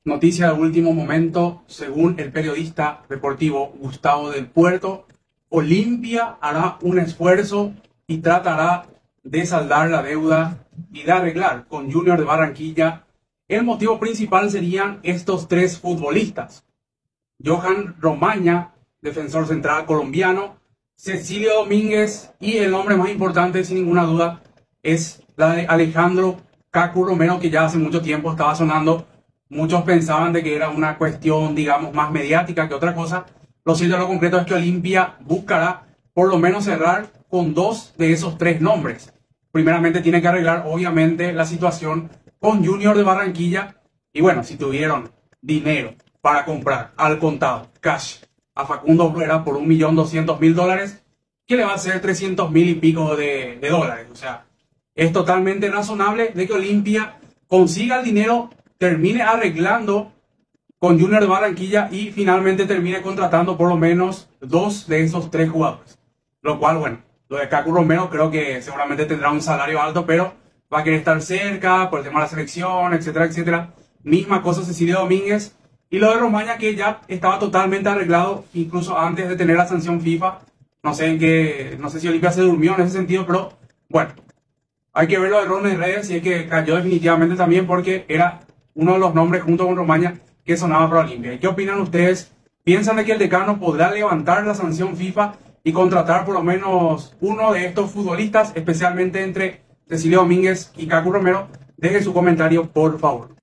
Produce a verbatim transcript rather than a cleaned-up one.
Noticia de último momento, según el periodista deportivo Gustavo del Puerto, Olimpia hará un esfuerzo y tratará de saldar la deuda y de arreglar con Junior de Barranquilla. El motivo principal serían estos tres futbolistas: Johan Romaña, defensor central colombiano; Cecilio Domínguez; y el nombre más importante, sin ninguna duda, es la de Alejandro Cacu Romero, que ya hace mucho tiempo estaba sonando. Muchos pensaban de que era una cuestión, digamos, más mediática que otra cosa. Lo cierto, lo concreto es que Olimpia buscará por lo menos cerrar con dos de esos tres nombres. Primeramente tiene que arreglar, obviamente, la situación con Junior de Barranquilla. Y bueno, si tuvieron dinero para comprar al contado, cash, a Facundo Bruera por un millón doscientos mil dólares, ¿qué le va a hacer trescientos mil y pico de, de dólares? O sea, es totalmente razonable de que Olimpia consiga el dinero, termine arreglando con Junior de Barranquilla y finalmente termine contratando por lo menos dos de esos tres jugadores. Lo cual, bueno, lo de Cacu Romero creo que seguramente tendrá un salario alto, pero va a querer estar cerca por el tema de la selección, etcétera, etcétera. Misma cosa Cecilio Domínguez. Y lo de Romaña, que ya estaba totalmente arreglado, incluso antes de tener la sanción FIFA. No sé en qué, no sé si Olimpia se durmió en ese sentido, pero bueno, hay que ver los errores de redes y es que cayó definitivamente también, porque era uno de los nombres junto con Romaña que sonaba para Olimpia. ¿Y qué opinan ustedes? ¿Piensan de que el decano podrá levantar la sanción FIFA y contratar por lo menos uno de estos futbolistas, especialmente entre Cecilio Domínguez y Cacu Romero? Dejen su comentario, por favor.